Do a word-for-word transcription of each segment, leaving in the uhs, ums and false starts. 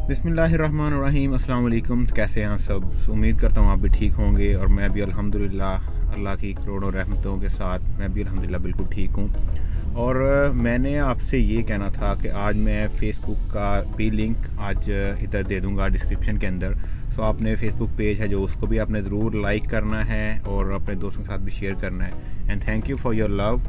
बिस्मिल्लाहिर्रहमानिर्रहीम। अस्सलाम वालेकुम। कैसे हैं आप सब? उम्मीद करता हूँ आप भी ठीक होंगे और मैं भी अल्हम्दुलिल्लाह अल्लाह की करोड़ों रहमतों के साथ मैं भी अल्हम्दुलिल्लाह बिल्कुल ठीक हूँ। और मैंने आपसे ये कहना था कि आज मैं फ़ेसबुक का भी लिंक आज इधर दे दूँगा डिस्क्रिप्शन के अंदर। सो आपने फ़ेसबुक पेज है जो उसको भी आपने ज़रूर लाइक करना है और अपने दोस्तों के साथ भी शेयर करना है। And thank you for your love,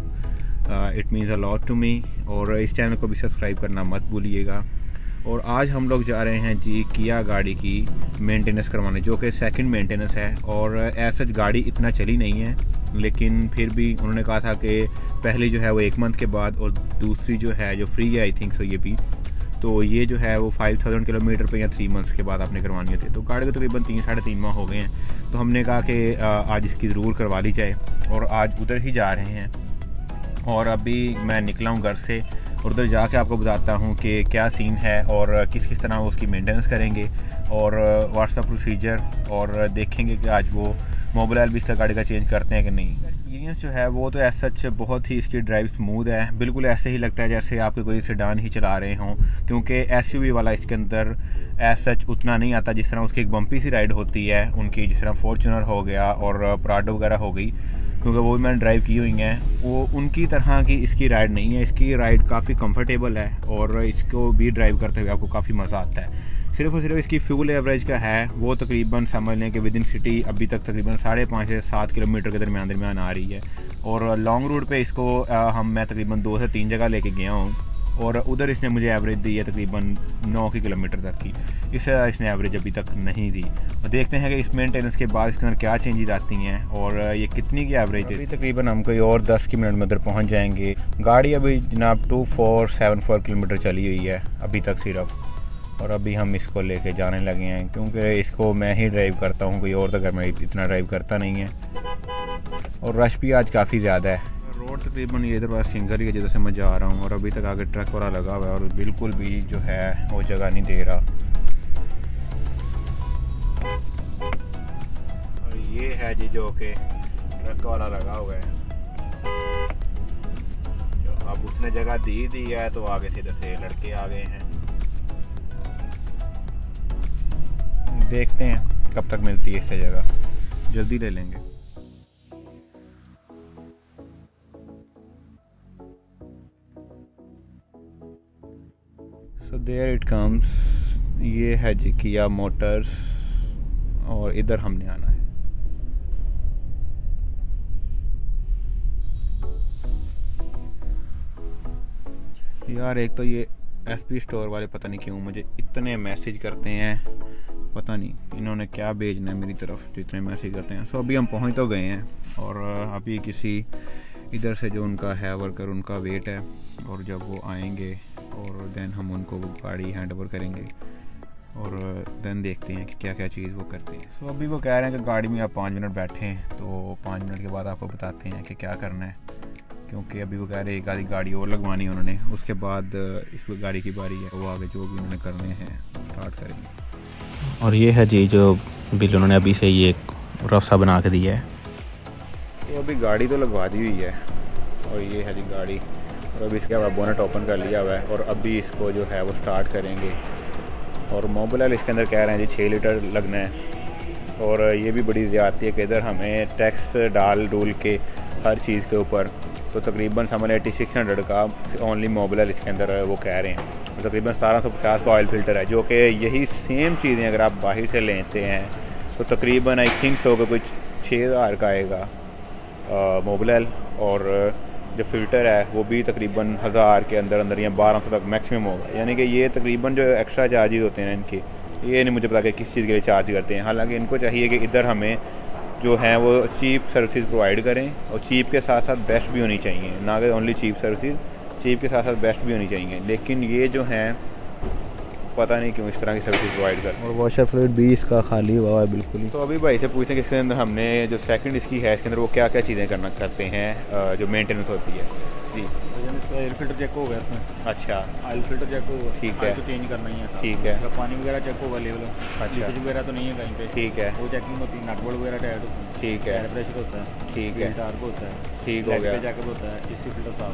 it means a lot to me. और इस चैनल को भी सब्सक्राइब करना मत भूलिएगा। और आज हम लोग जा रहे हैं जी किया गाड़ी की मेंटेनेंस करवाने, जो कि सेकंड मेंटेनेंस है। और ऐसा गाड़ी इतना चली नहीं है, लेकिन फिर भी उन्होंने कहा था कि पहली जो है वो एक मंथ के बाद और दूसरी जो है जो फ्री है आई थिंक सो ये भी, तो ये जो है वो फाइव थाउजेंड किलोमीटर पे या थ्री मंथ्स के बाद आपने करवानी होती है। तो गाड़ी को तकरीबन तीन साढ़े तीन माह हो गए हैं, तो हमने कहा कि आज इसकी ज़रूर करवा ली जाए और आज उधर ही जा रहे हैं। और अभी मैं निकला हूँ घर से और उधर जाके आपको बताता हूँ कि क्या सीन है और किस किस तरह उसकी मेंटेनेंस करेंगे और व्हाट्सअप प्रोसीजर, और देखेंगे कि आज वो मोबाइल भी इसका गाड़ी का चेंज करते हैं कि नहीं। एक्सपीरियंस जो है वो तो ऐसा सच बहुत ही इसकी ड्राइव स्मूथ है, बिल्कुल ऐसे ही लगता है जैसे आपके कोई सेडान ही चला रहे हों, क्योंकि एसयूवी वाला इसके अंदर ऐसा सच उतना नहीं आता जिस तरह उसकी एक बम्पी सी राइड होती है उनकी, जिस तरह फॉर्चूनर हो गया और प्राडो वगैरह हो गई, क्योंकि वो भी मैंने ड्राइव की हुई हैं। वो उनकी तरह की इसकी राइड नहीं है, इसकी राइड काफ़ी कंफर्टेबल है और इसको भी ड्राइव करते हुए आपको काफ़ी मज़ा आता है। सिर्फ और सिर्फ इसकी फ्यूल एवरेज का है वो तकरीबन समझ लें कि विद इन सिटी अभी तक तकरीबन साढ़े पाँच से सात किलोमीटर के दरमियान दरमियान आ रही है। और लॉन्ग रूट पे इसको आ, हम मैं तकरीबन दो से तीन जगह लेके गया हूँ और उधर इसने मुझे एवरेज दी है तकरीबन नौ की किलोमीटर तक की, इससे इसने एवरेज अभी तक नहीं दी। और देखते हैं कि इस मेंटेनेंस के बाद इसके अंदर क्या चेंजेस आती हैं और ये कितनी की एवरेज है। तकरीबन हम कोई और दस की मिनट में उधर पहुंच जाएंगे। गाड़ी अभी जनाब two four seven four kilometre चली हुई है अभी तक सिर्फ, और अभी हम इसको लेके जाने लगे हैं क्योंकि इसको मैं ही ड्राइव करता हूँ, कोई और तो घर में इतना ड्राइव करता नहीं है। और रश भी आज काफ़ी ज़्यादा है। रोड तकरीबन ये इधर पास सिंगल ही है जिधर से मैं जा रहा हूँ और अभी तक आगे ट्रक वाला लगा हुआ है और बिल्कुल भी जो है वो जगह नहीं दे रहा। और ये है जी जो कि ट्रक वाला लगा हुआ है, अब उसने जगह दी दी है तो आगे से इधर से लड़के आ गए हैं। देखते हैं कब तक मिलती है इससे जगह, जल्दी ले लेंगे। सो देयर इट कम्स, ये है जी किया मोटर्स और इधर हमने आना है। यार एक तो ये एसपी स्टोर वाले पता नहीं क्यों मुझे इतने मैसेज करते हैं, पता नहीं इन्होंने क्या भेजना है मेरी तरफ जो इतने मैसेज करते हैं। सो अभी हम पहुंच तो गए हैं और अभी किसी इधर से जो उनका है वर्कर उनका वेट है, और जब वो आएंगे और देन हम उनको वो गाड़ी हैंड ओवर करेंगे और देन देखते हैं कि क्या क्या चीज़ वो करते हैं। सो अभी वो कह रहे हैं कि गाड़ी में आप पाँच मिनट बैठें, तो पाँच मिनट के बाद आपको बताते हैं कि क्या करना है, क्योंकि अभी वो कह रहे हैं एक आधी गाड़ी और लगवानी है उन्होंने, उसके बाद इस गाड़ी की बारी है, वो आगे जो भी उन्होंने करने हैं स्टार्ट करेंगे। और ये है जी जो बिल उन्होंने अभी से ये रफ सा बना के दिया है। तो अभी गाड़ी तो लगवा दी हुई है और ये है जी गाड़ी, और अभी इसके बाद बोनट ओपन कर लिया हुआ है और अभी इसको जो है वो स्टार्ट करेंगे। और मोबाइल इसके अंदर कह रहे हैं जी छः लीटर लगना है, और ये भी बड़ी ज़्यादती है कि इधर हमें टैक्स डाल डूल के हर चीज़ के ऊपर तो तकरीबन समझ एटी सिक्स हंड्रेड का ओनली मोबाइल इसके अंदर वो कह रहे हैं। तो तकरीबन सतारह सौ पचास का ऑयल फ़िल्टर है, जो कि यही सेम चीज़ें अगर आप बाहर से लेते हैं तो तकरीबन आई थिंक सो का कुछ छः हज़ार का आएगा मोबाइल, और जो फ़िल्टर है वो भी तकरीबन हज़ार के अंदर अंदर या बारह सौ तक मैक्सिमम होगा। यानी कि ये तकरीबन जो एक्स्ट्रा चार्जेस होते हैं इनके, ये नहीं मुझे पता कि किस चीज़ के लिए चार्ज करते हैं। हालांकि इनको चाहिए कि इधर हमें जो है वो चीप सर्विसेज प्रोवाइड करें, और चीप के साथ साथ बेस्ट भी होनी चाहिए, ना कि ओनली चीप सर्विसेज, चीप के साथ साथ बेस्ट भी होनी चाहिए। लेकिन ये जो हैं पता नहीं क्यों इस तरह की सर्विस प्रोवाइड कर। और वॉशर फ्लूइड भी इसका खाली हुआ है बिल्कुल ही। तो अभी भाई से पूछते हैं कि इसके अंदर हमने जो सेकंड इसकी है इसके अंदर वो क्या क्या चीज़ें करना करते हैं जो मेंटेनेंस होती है जी। ऑयल फिल्टर चेक हो गया इसमें। अच्छा, ऑयल फिल्टर चेक होगा, ठीक है, तो चेंज करना ही है। ठीक है, तो पानी वगैरह चेक होगा लेवल, अच्छा वगैरह तो नहीं है कहीं पे, ठीक है, वो चेकिंग होती है। नट बोल्ट वगैरह टायर होता है, ठीक है, प्रेशर होता है, ठीक है, टार्क होता है, ठीक हो गया, चेकअप होता है, एसी फिल्टर साफ होता है,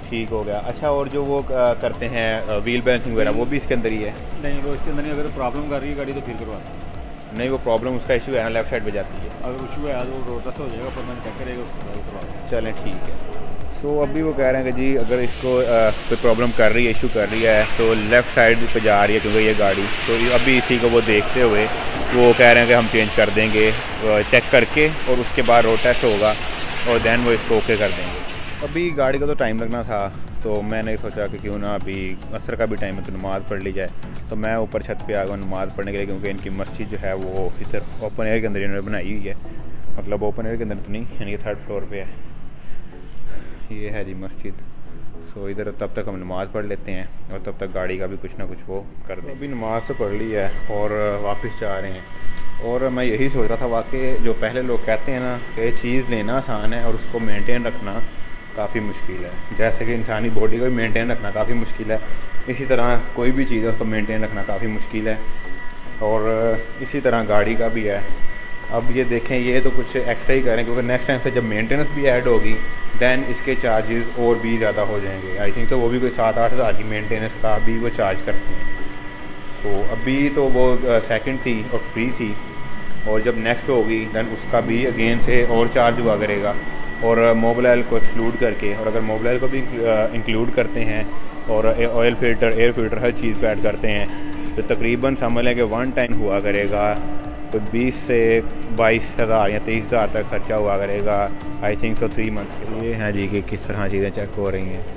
ठीक हो गया। अच्छा, और जो वो आ, करते हैं व्हील बैलेंसिंग वगैरह वो भी इसके अंदर ही है? नहीं, वो इसके अंदर नहीं। अगर प्रॉब्लम कर रही है गाड़ी तो फिर करवा। नहीं, वो प्रॉब्लम उसका इशू है ना, लेफ्ट साइड पे जाती है। अगर इशू है तो रोड रस हो जाएगा, पर मैंने चेक करेगा उसको करवा। चलें, ठीक है। सो so, अभी वो कह रहे हैं कि जी अगर इसको कोई प्रॉब्लम कर रही है, इशू कर रही है, तो लेफ़्ट साइड पे जा रही है क्योंकि ये गाड़ी, तो अभी इसी को वो देखते हुए वो कह रहे हैं कि हम चेंज कर देंगे चेक करके, और उसके बाद रोड टेस्ट होगा और दैन वो इसको ओके कर देंगे। अभी गाड़ी का तो टाइम लगना था, तो मैंने सोचा कि क्यों ना अभी असर का भी टाइम है तो नमाज़ पढ़ ली जाए। तो मैं ऊपर छत पे आ गया नमाज़ पढ़ने के लिए, क्योंकि इनकी मस्जिद जो है वो इधर ओपन एयर के अंदर इन्होंने बनाई हुई है। मतलब ओपन एयर के अंदर तो नहीं, यानी कि थर्ड फ्लोर पे है। ये है जी मस्जिद। सो इधर तब तक हम नमाज़ पढ़ लेते हैं और तब तक गाड़ी का भी कुछ ना कुछ वो कर दें। अभी नमाज़ तो पढ़ ली है और वापस जा रहे हैं। और मैं यही सोच रहा था, वाकई जो पहले लोग कहते हैं ना कि चीज़ लेना आसान है और उसको मेंटेन रखना काफ़ी मुश्किल है। जैसे कि इंसानी बॉडी को भी मेंटेन रखना काफ़ी मुश्किल है, इसी तरह कोई भी चीज़ है उसको मेंटेन रखना काफ़ी मुश्किल है। और इसी तरह गाड़ी का भी है। अब ये देखें, ये तो कुछ एक्स्ट्रा ही करें, क्योंकि नेक्स्ट टाइम से जब मेंटेनेंस भी ऐड होगी दैन इसके चार्जेस और भी ज़्यादा हो जाएंगे। आई थिंक तो वो भी कोई सात आठ हज़ार की मेंटेनेंस का भी वो चार्ज करते हैं। सो so, अभी तो वो सेकंड थी और फ्री थी, और जब नेक्स्ट होगी दैन उसका भी अगेन से और चार्ज हुआ करेगा, और मोबिल को एक्सक्लूड करके। और अगर मोबिल को भी इंक्लूड करते हैं और ऑयल फिल्टर, एयर फिल्टर, हर चीज़ को ऐड करते हैं, तो तकरीबन समझ लें कि वन टाइम हुआ करेगा तो बीस से बाईस हज़ार या तेईस हज़ार तक खर्चा हुआ करेगा। I think so three months के लिए। हैं जी कि किस तरह चीज़ें चेक हो रही हैं।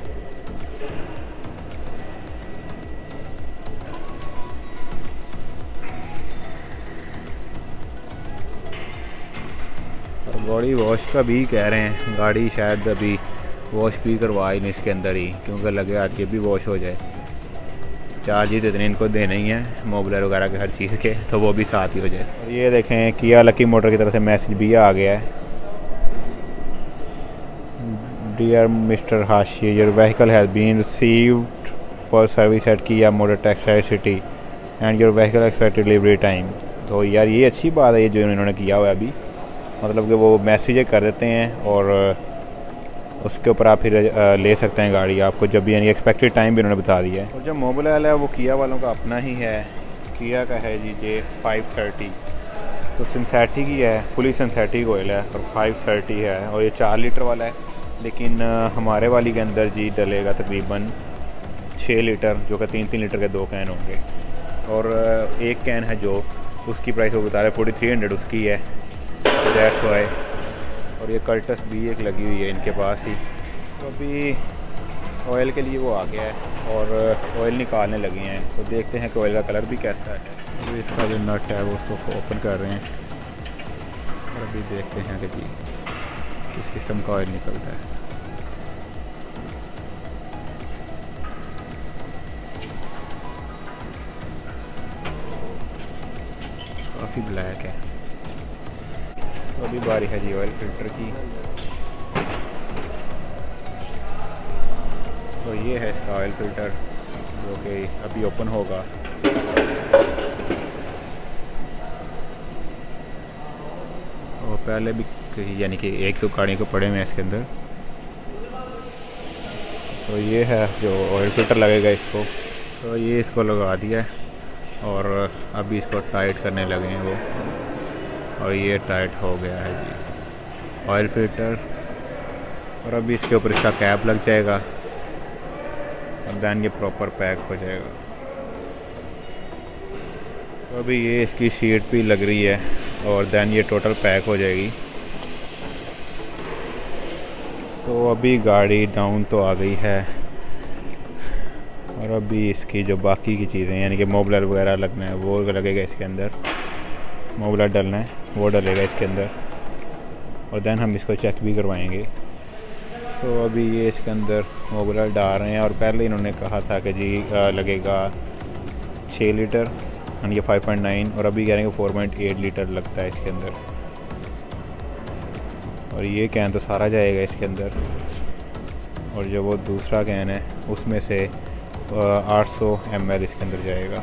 और बॉडी वॉश का भी कह रहे हैं, गाड़ी शायद अभी वॉश भी करवा ही नहीं इसके अंदर ही, क्योंकि लगे आज ये भी वॉश हो जाए। चार्जेज इतने इनको देने ही हैं मोबिलर वगैरह के हर चीज़ के, तो वो भी साथ ही हो जाए। और ये देखें किया लकी मोटर की तरफ से मैसेज भी आ गया है। Dear mister Hashi, your vehicle has been received for service at Kia motor textile city and your vehicle expected delivery time. तो यार ये अच्छी बात है ये जो इन्होंने किया हुआ है अभी, मतलब कि वो मैसेज कर देते हैं और उसके ऊपर आप फिर ले सकते हैं गाड़ी आपको जब भी, यानी एक्सपेक्टेड टाइम भी उन्होंने बता दिया है। और जो मोबिल है वो किया वालों का अपना ही है, किया का है जी जे फाइव थर्टी, तो सिंथेटिक ही है, फुली सिंथेटिक ऑयल है और फाइव थर्टी है, और ये चार लीटर वाला है। लेकिन हमारे वाली के अंदर जी डलेगा तकरीबन छः लीटर, जो कि तीन तीन लीटर के दो कैन होंगे। और एक कैन है जो उसकी प्राइस वो बता रहे फोर्टी थ्री हंड्रेड उसकी है, दैट्स वाई। और ये कर्टस भी एक लगी हुई है इनके पास ही। तो अभी ऑयल के लिए वो आ गया है और ऑयल निकालने लगे हैं, तो देखते हैं कि ऑयल का कलर भी कैसा है। तो इसका जो नट है वो उसको ओपन कर रहे हैं और अभी देखते हैं कि जी किस किस्म का ऑयल निकलता है। काफ़ी ब्लैक है। तो अभी बारी है जी ऑयल फिल्टर की। तो ये है इसका ऑयल फिल्टर जो कि अभी ओपन होगा। और पहले भी यानी कि एक तो गाड़ी को पड़े हुए हैं इसके अंदर। तो ये है जो ऑयल फिल्टर लगेगा इसको, तो ये इसको लगा दिया है और अभी इसको टाइट करने लगे हैं वो, और ये टाइट हो गया है जी ऑयल फिल्टर। और अभी इसके ऊपर इसका कैप लग जाएगा और दैन ये प्रॉपर पैक हो जाएगा। तो अभी ये इसकी शीट भी लग रही है और दैन ये टोटल पैक हो जाएगी। तो अभी गाड़ी डाउन तो आ गई है और अभी इसकी जो बाकी की चीज़ें यानी कि मोबिलर वगैरह लगना है वो लगेगा इसके अंदर, मोबिलर डलना है वो डलेगा इसके अंदर, और दैन हम इसको चेक भी करवाएंगे। तो अभी ये इसके अंदर मोबिलर डाल रहे हैं और पहले इन्होंने कहा था कि जी लगेगा छः लीटर यानी कि फाइव पॉइंट नाइन, और अभी कह रहे हैं कि फोर पॉइंट एट लीटर लगता है इसके अंदर। और ये कैन तो सारा जाएगा इसके अंदर, और जो वो दूसरा कैन है उसमें से आठ सौ एम एल इसके अंदर जाएगा।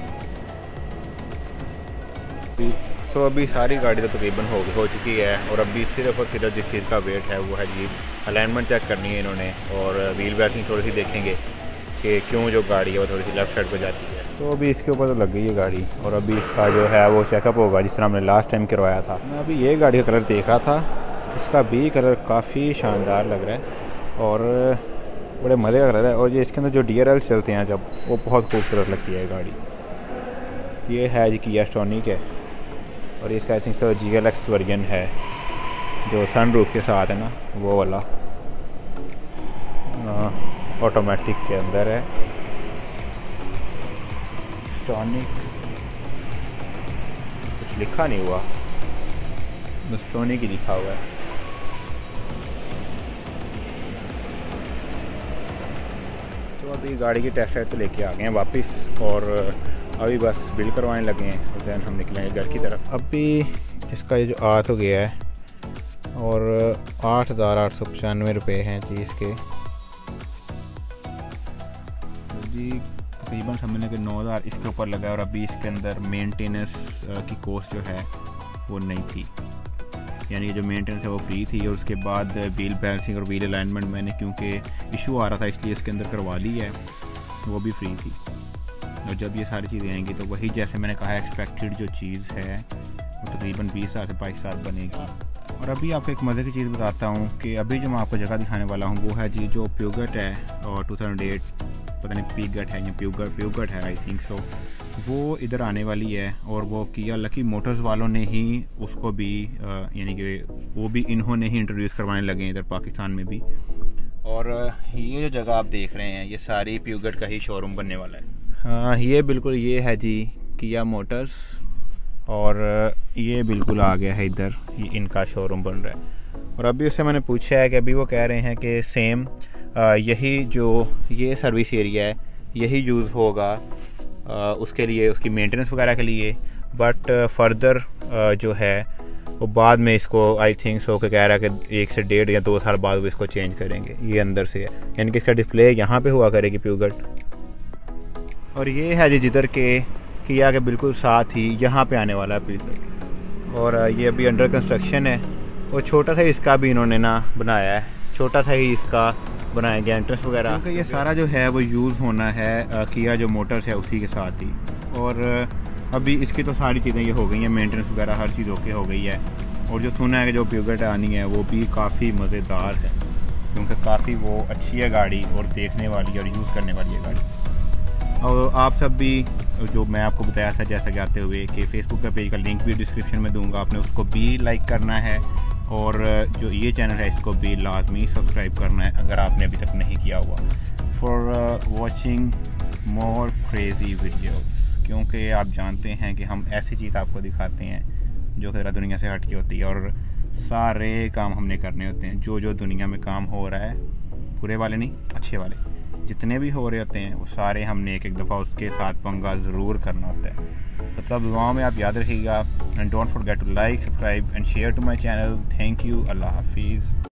सो अभी सारी गाड़ी तो तकरीबन हो हो चुकी है और अभी सिर्फ और सिर्फ जिस चीज़ का वेट है वो है जी अलाइनमेंट चेक करनी है इन्होंने और व्हील बैलेंसिंग थोड़ी सी देखेंगे कि क्यों जो गाड़ी है वो थोड़ी सी लेफ़्ट साइड पर जाती है। तो अभी इसके ऊपर तो लग गई है गाड़ी और अभी इसका जो है वो चेकअप होगा जिस तरह हमने लास्ट टाइम करवाया था। मैं अभी ये गाड़ी का कलर देख रहा था, इसका भी कलर काफ़ी शानदार लग रहा है और बड़े मज़े का कलर है। और ये इसके अंदर जो डी आर एल चलते हैं जब, वो बहुत खूबसूरत लगती है गाड़ी। ये है जी किया स्टॉनिक है और इसका I think so G L X version है जो सन रूफ के साथ है ना, वो वाला ऑटोमेटिक के अंदर है। स्टॉनिक कुछ लिखा नहीं हुआ, बस स्टॉनिक ही लिखा हुआ है। तो अभी गाड़ी की टेस्ट राइड तो लेके आ गए हैं वापस और अभी बस बिल करवाने लगे हैं और दैन हम निकलेंगे घर की तरफ। अभी इसका ये जो आ तो गया है और आठ हज़ार आठ सौ पचानवे रुपये हैं जी इसके। जी तकरीबन समझने के नौ हज़ार इसके ऊपर लगा और अभी इसके अंदर मेंटेनेंस की कॉस्ट जो है वो नहीं थी, यानी जो मेंटेनेंस है वो फ्री थी। और उसके बाद व्हील बैलेंसिंग और व्हील अलाइनमेंट मैंने क्योंकि इशू आ रहा था इसलिए इसके अंदर करवा ली है, वो भी फ्री थी। और जब ये सारी चीज़ें आएंगी तो वही जैसे मैंने कहा एक्सपेक्टेड जो चीज़ है वो तकरीबन बीस हज़ार से बाईस हज़ार बनेगी। और अभी आपको एक मज़े की चीज़ बताता हूँ कि अभी जो मैं आपको जगह दिखाने वाला हूँ वो है जी जो प्यूगट है और टू थाउजेंड एट पता नहीं पीगट है या प्यूगट प्यूगट है आई थिंक सो, वो इधर आने वाली है। और वो किया लकी मोटर्स वालों ने ही उसको भी यानी कि वो भी इन्होंने ही इंट्रोड्यूस करवाने लगे हैं इधर पाकिस्तान में भी। और ये जो जगह आप देख रहे हैं ये सारी प्यूगट का ही शोरूम बनने वाला है। हाँ ये बिल्कुल ये है जी किया मोटर्स और ये बिल्कुल आ गया है इधर, ये इनका शोरूम बन रहा है। और अभी उससे मैंने पूछा है कि अभी वो कह रहे हैं कि सेम यही जो ये सर्विस एरिया है यही यूज़ होगा आ, उसके लिए उसकी मेंटेनेंस वगैरह के लिए, बट फर्दर जो है वो बाद में इसको आई थिंक सो के कह रहा है कि एक से डेढ़ या दो साल बाद वो इसको चेंज करेंगे। ये अंदर से है यानी कि इसका डिस्प्ले यहाँ पे हुआ करेगी प्यूगट। और ये है जी जिधर के किया के बिल्कुल साथ ही यहाँ पे आने वाला है प्यूगट। और ये अभी अंडर कंस्ट्रक्शन है और छोटा सा इसका भी इन्होंने ना बनाया है, छोटा सा ही इसका बनाया गया एंट्रेंस वगैरह, क्योंकि ये सारा जो है वो यूज़ होना है किया जो मोटर्स है उसी के साथ ही। और अभी इसकी तो सारी चीज़ें ये हो गई हैं, मेंटेनेंस वगैरह हर चीज़ ओके हो गई है। और जो सुना है कि जो प्यूगट आनी है वो भी काफ़ी मज़ेदार है क्योंकि काफ़ी वो अच्छी है गाड़ी और देखने वाली और यूज़ करने वाली है गाड़ी। और आप सब भी जो मैं आपको बताया था जैसा कि आते हुए कि फेसबुक का पेज का लिंक भी डिस्क्रिप्शन में दूंगा, आपने उसको भी लाइक करना है और जो ये चैनल है इसको भी लाजमी सब्सक्राइब करना है अगर आपने अभी तक नहीं किया हुआ, for watching more crazy videos. क्योंकि आप जानते हैं कि हम ऐसी चीज़ आपको दिखाते हैं जो ज़रा दुनिया से हट के होती है और सारे काम हमने करने होते हैं। जो जो दुनिया में काम हो रहा है, बुरे वाले नहीं अच्छे वाले जितने भी हो रहे होते हैं वो सारे हमने एक एक दफ़ा उसके साथ पंगा ज़रूर करना होता है। तो तब दुआओं में आप याद रखिएगा and don't forget to like subscribe and share to my channel. Thank you, अल्लाह हाफिज़।